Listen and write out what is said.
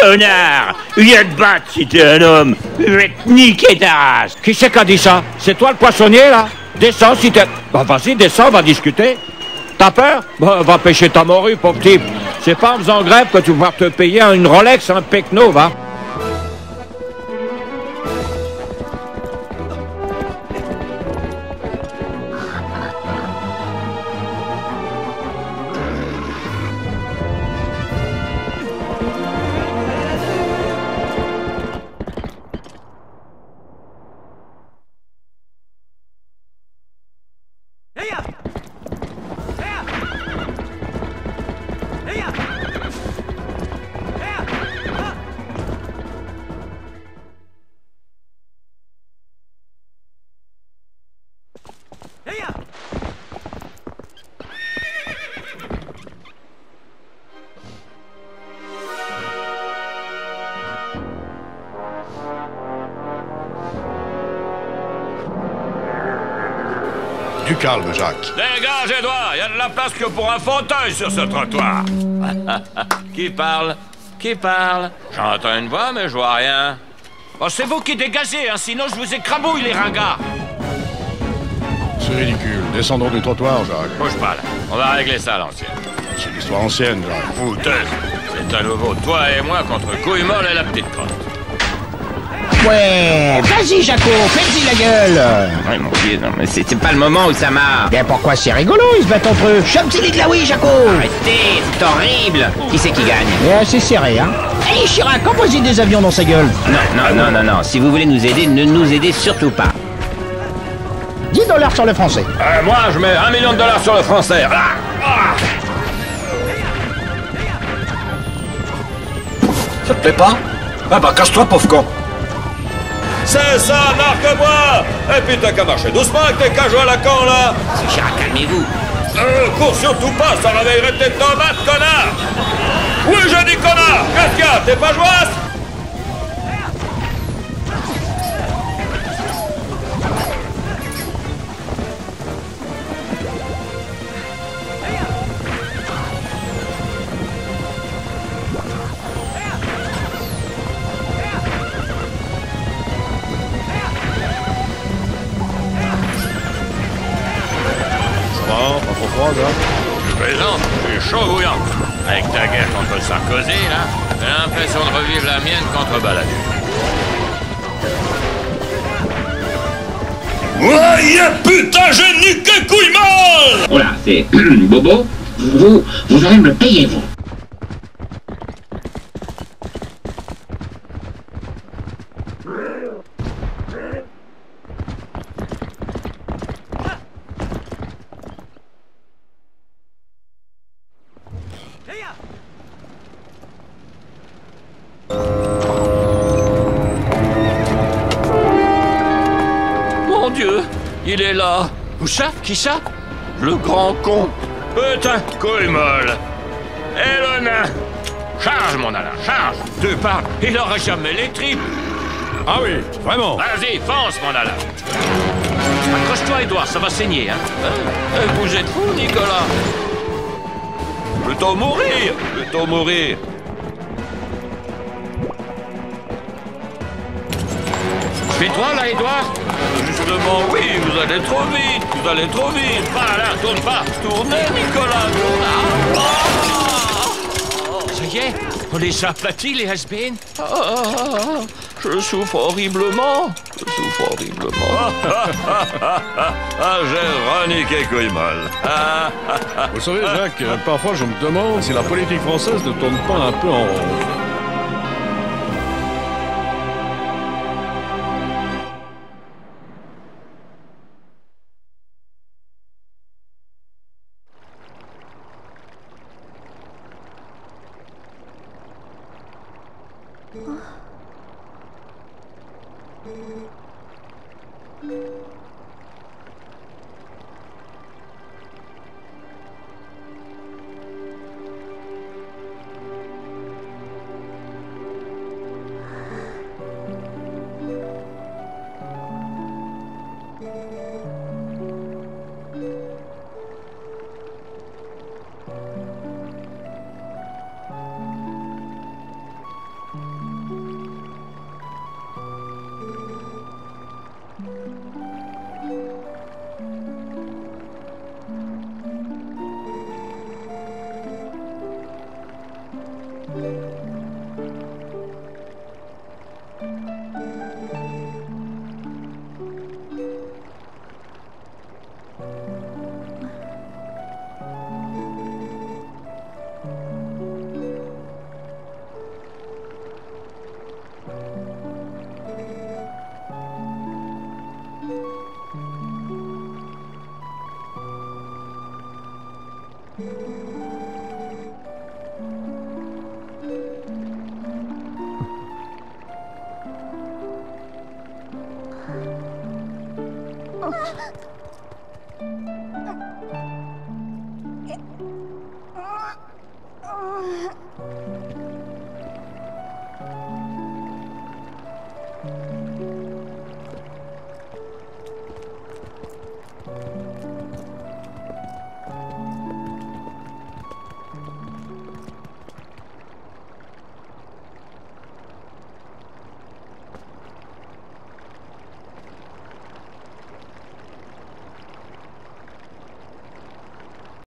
connard! Viens te battre si t'es un homme! Je vais te niquer ta race! Qui c'est qui a dit ça? C'est toi le poissonnier, là? Descends si t'es... Bah vas-y, descends, on va discuter. T'as peur? Bah, va pêcher ta morue, pauvre type. C'est pas en faisant grève que tu vas te payer une Rolex, un Pecno, va. Du calme, Jacques. Dégage, Edouard, il y a de la place que pour un fauteuil sur ce trottoir. Qui parle? Qui parle? J'entends une voix, mais je vois rien. Oh, c'est vous qui dégagez, hein, sinon je vous écrabouille, les ringards. C'est ridicule. Descendons du trottoir, Jacques. Bouge pas, là. On va régler ça à l'ancienne. C'est l'histoire ancienne, Jacques. Fouteuse. C'est à nouveau toi et moi contre couille molle et la petite crotte. Ouais, vas-y Jaco, faites-y la gueule. Ouais, mon Dieu, non, mais c'est pas le moment, Oussama. Bien pourquoi c'est rigolo, ils se battent entre eux. Chop-t-il de la oui, Jaco. Arrêtez, c'est horrible. Qui c'est qui gagne? Et c'est serré, hein. Hé, Chirac, envoie-y des avions dans sa gueule. Non. Si vous voulez nous aider, ne nous aidez surtout pas. $10 sur le français. Moi, je mets $1 million sur le français. Ça te plaît pas? Ah bah casse-toi, pauvre con. C'est ça, marque-moi. Et puis t'as qu'à marcher doucement avec tes cajots à la con, là. Monsieur Chirac, calmez-vous. Cours surtout pas, ça réveillerait tes tomates, connard. Oui, je dis connard. Qu'est-ce qu'il y a? T'es pas joie? Pas trop froid, Jacques. Je plaisante, je suis chaud bouillant. Avec ta guerre contre Sarkozy, là, j'ai l'impression de revivre la mienne contre Balladur. Ouais, putain, j'ai niqué couille molle! Voilà, c'est Bobo, vous allez me le payer, vous. Mon Dieu, il est là. Où ça? Qui ça? Le grand con. Putain, couille molle. Et le nain. Charge, mon Alain, charge. Tu parles, il aurait jamais les tripes. Ah oui, vraiment. Vas-y, fonce, mon Alain. Accroche-toi, Edouard, ça va saigner, hein. Vous êtes fou, Nicolas. Plutôt mourir, plutôt mourir. Fais-toi, là, Edouard. Justement, oui, vous allez trop vite, vous allez trop vite. Pas là, tourne pas. Tournez, Nicolas, tourne. Ça y est, on les a aplatis, les has-been. Je souffre horriblement. Je souffre horriblement. J'ai reniqué couille molle. Vous savez, Jacques, parfois je me demande si la politique française ne tourne pas un peu en rond.